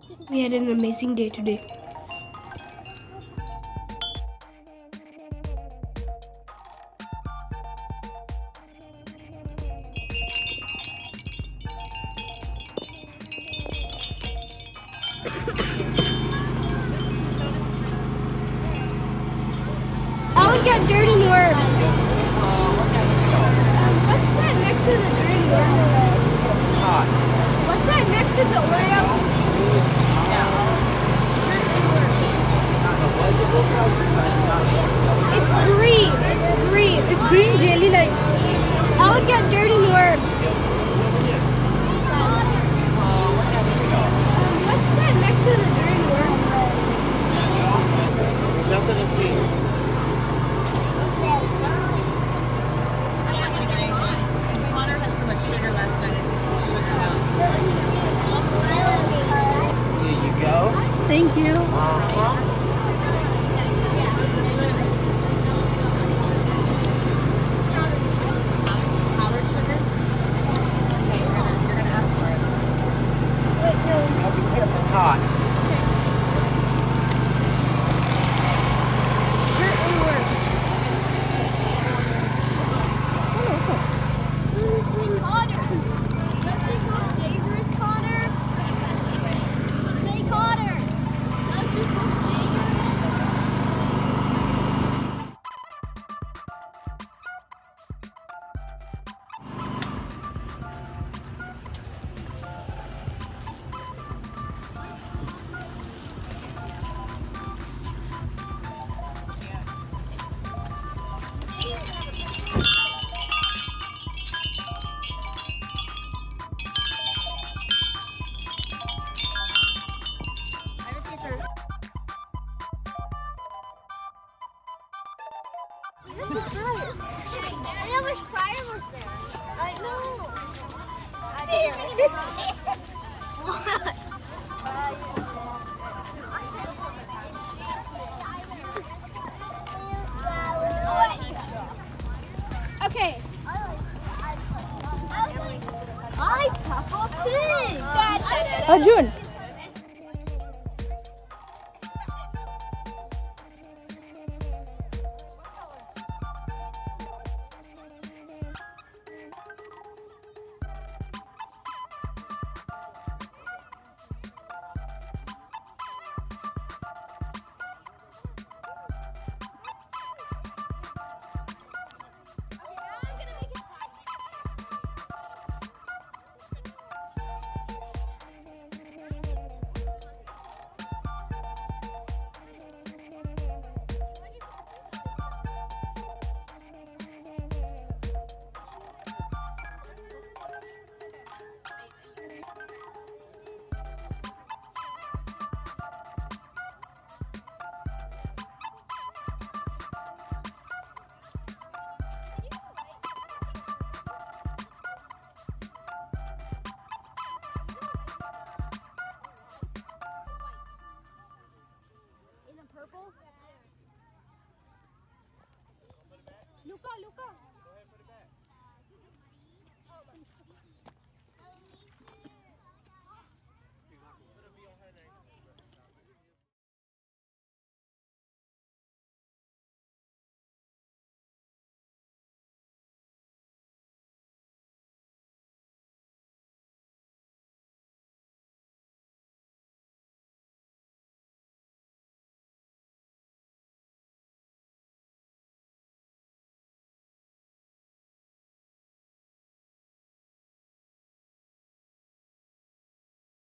We had an amazing day today. I would get dirty worms. What's that next to the dirty worms? What's that next to the Oreos? It's green. Green. It's green jelly like. I would get dirty worms. What's that next to the dirty worms? Definitely. Connor had so much sugar last night. Here you go. Thank you. Powdered sugar? Okay, you're gonna ask for it. Now be careful, it's hot. I wish Pryor was there. I know. Okay. I Papa Pig. Arjun. Purple? Luca, Luca. Go ahead, put it back.